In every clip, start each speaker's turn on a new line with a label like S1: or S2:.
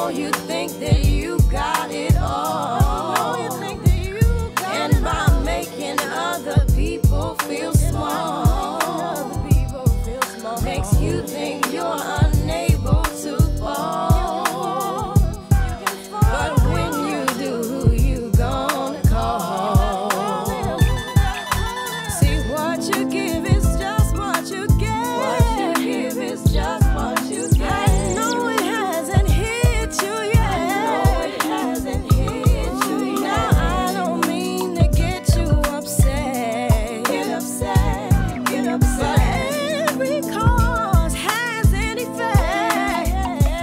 S1: you think that you got it all, and by making other people feel small, makes you think you're unable to fall. But when you do, who you gonna call? See, what you give is just what you get. What you give is just what you get. I know it hasn't hit you yet. I know it hasn't hit you yet. Now I don't mean to get you upset. Get upset, get upset. But every cause has an effect.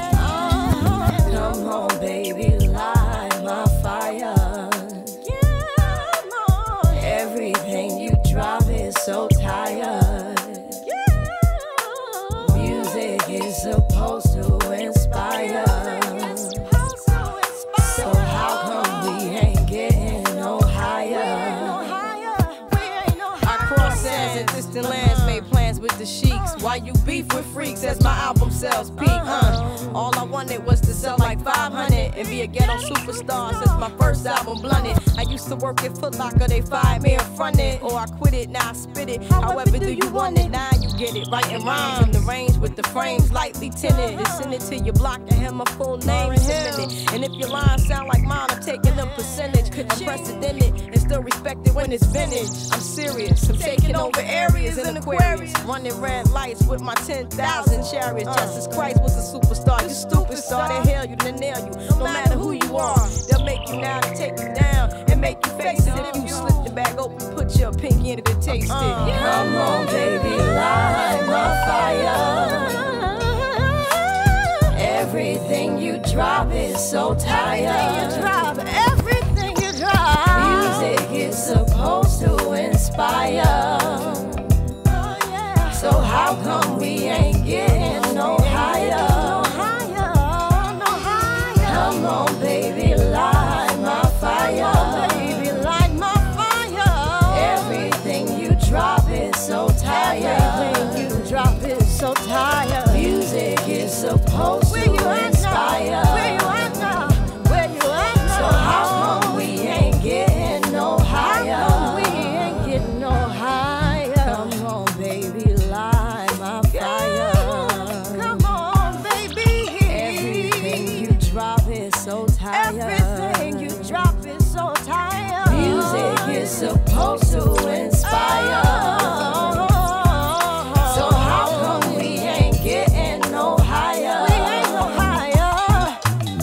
S1: Come on, baby, light my fire. Everything you drop is so tired. Music is supposed to inspire. So how come we ain't getting no higher? I cross sands and distant lands, made plans with the sheiks. Why you beef with freaks as my album sells peak? All I wanted was to sell like 500 and be a ghetto superstar since my first album blunted. I used to work at Foot Locker, they fired me and fronted, or I quit it, now I spit it. However do you want it? Now you get it. Writing rhymes in the range with the frames lightly tinted, and send it to your block and have my full name submitted. And if your lines sound like mine, I'm taking a percentage. Unprecedented and still respected when it's vintage. I'm serious, I'm taking over areas in Aquarius, running red lights with my 10,000 chariots. Jesus Christ was a superstar, you stupid star. They hail you, they nail you, no matter who you are. They'll make you now, they take you down and make you face it. If you slip the bag open, put your pinky in it and taste it. Come on, baby, light my fire. Everything you drop is so tired. Everything you drop. Music is supposed to inspire. So how come we ain't getting no higher? Come on, baby, light my fire. Baby, light my fire. Everything you drop is so tired. Everything you drop is so tired. Music is supposed to inspire. Where you at now? Where you at now? So how come we ain't getting no higher? How come we ain't getting no higher? Come on, baby, light my fire. Come on, baby. Everything you drop is so tired. Everything you drop is so tired. Music is supposed to inspire. So how come we ain't getting no higher? We ain't no higher.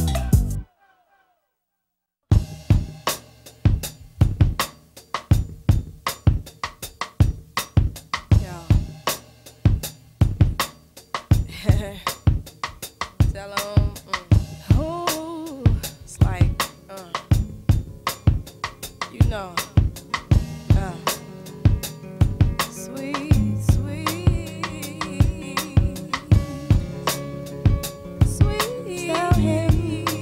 S1: Tell 'em, ooh, it's like, you know, sweet, sweet, sweet. Tell him,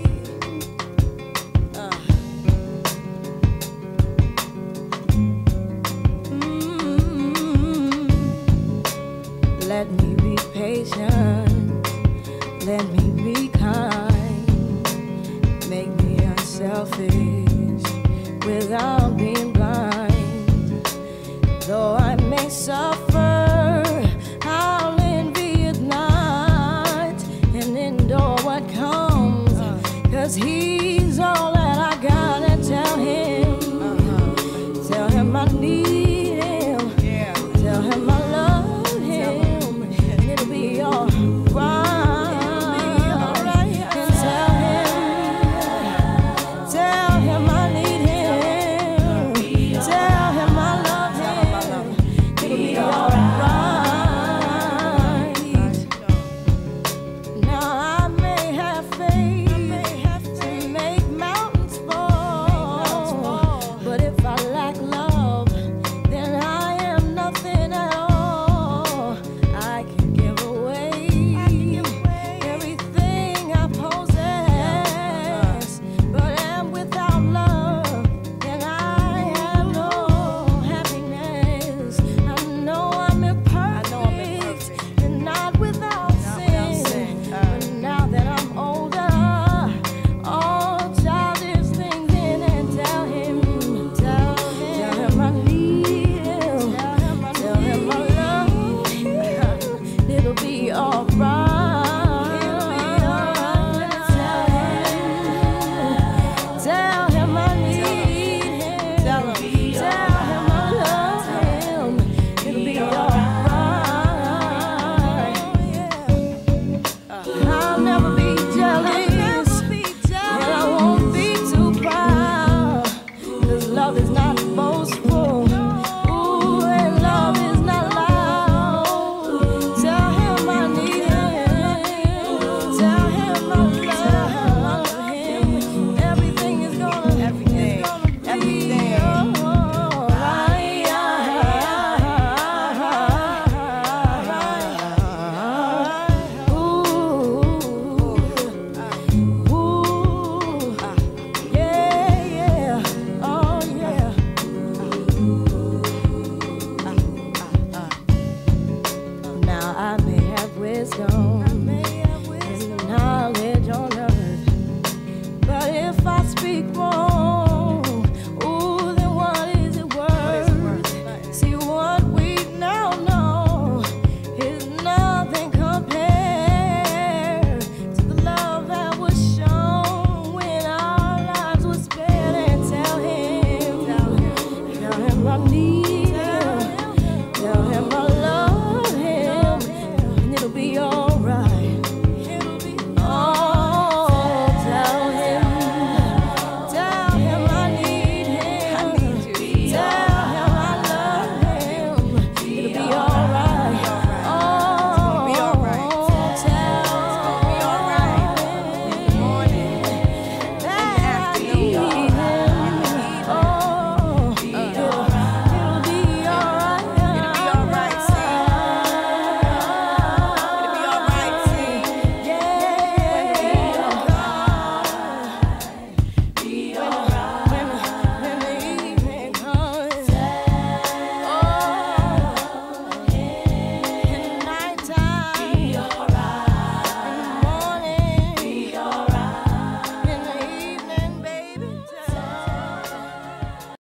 S1: let me be patient, let me be kind, make me unselfish without being blind. Though I may suffer, I'll envy at night and endure what comes, 'cause he's all